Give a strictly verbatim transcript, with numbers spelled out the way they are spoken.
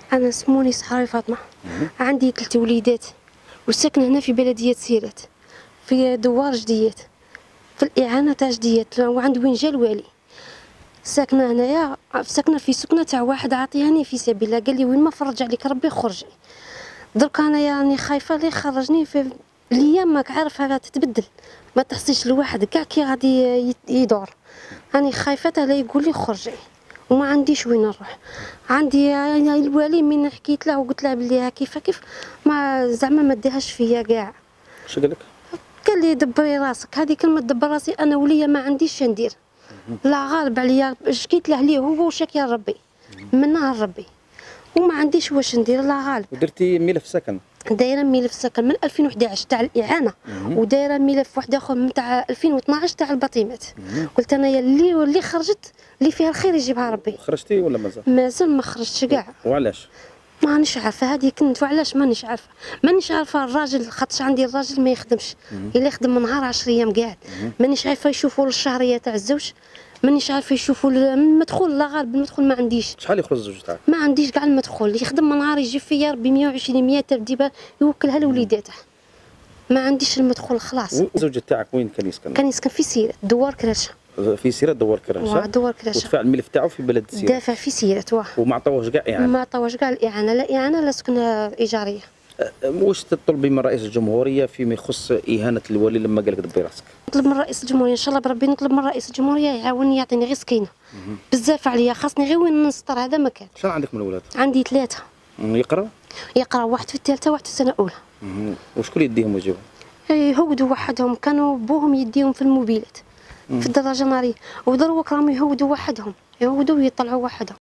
انا اسموني صحاري فاطمه. عندي ثلاث وليدات وساكنه هنا في بلديه سيرات في دوار جديات في الاعانه تاع جديات وعند وين جا الوالي. ساكنه هنايا ساكنه في سكنه تاع واحد عاطياني في سبيل الله، قال لي وين ما فرج عليك ربي خرجي. درك انا يعني خايفه لي خرجني في الايام ماك عارف هذا تتبدل، ما تحسيش الواحد كاع كي غادي يدور. راني خايفه لا يقول لي خرجي وما عنديش وين نروح. عندي يعني الوالي من حكيت له وقلت له بلي كيف كيف ما زعما ما ديهاش فيا كاع. اش قال لك؟ قال لي دبري راسك. هذه كلمه دبر راسي انا وليا ما عنديش ندير، لا غالب عليا. شكيت له ليه هو وشكي ربي من نهار ربي وما عنديش واش ندير لا غالب. ودرتي ملف سكن؟ دايره ملف سكن من ألفين وأحد عشر تاع الاعانه، ودايره ملف واحد اخر من تاع ألفين واثناعش تاع البطيمات. قلت انا اللي اللي خرجت اللي فيها الخير يجيبها ربي. خرجتي ولا مازال؟ مازال ما خرجتش كاع. وعلاش؟ مانيش عارفه هذه كنت وعلاش مانيش عارفه. مانيش عارفه الراجل خاطش عندي الراجل ما يخدمش الا يخدم من نهار عشر ايام قاعد. مانيش عارفه يشوفوا الشهريه تاع الزوج، مانيش عارفه يشوفوا المدخول. لا غالب المدخول ما عنديش. شحال يخرج الزوج تاعك؟ ما عنديش كاع المدخول. يخدم من نهار يجي فيا ربي مية وعشرين مية ترديبه يوكلها لوليداته. ما عنديش المدخول خلاص. الزوج تاعك وين كان يسكن؟ كان يسكن في سيرة دوار كرشه. في سيرة دوار كرشه؟ واه دوار كرشه. ودفع الملف تاعو في بلد سيرة؟ دافع في سيرة واه. وما عطاوهش كاع اعانه؟ ما عطاوهش كاع الاعانه، لا اعانه لا سكنه ايجاريه. واش تطلبي من رئيس الجمهوريه فيما يخص اهانه الوالي لما قال لك دبي راسك؟ نطلب من رئيس الجمهوريه ان شاء الله بربي، نطلب من رئيس الجمهوريه يعاوني يعطيني غير سكينه. بزاف عليا خاصني غير وين نسطر هذا مكان. شحال عندك من ولاد؟ عندي ثلاثه. يقرا؟ يقرا واحد في الثالثه واحد في السنه الاولى. وشكون يديهم ويجيبهم؟ يهودوا وحدهم، كانوا بوهم يديهم في الموبيلات في الدراجه ناريه، ودروك راهم يهودوا وحدهم، يهودوا ويطلعوا وحدهم.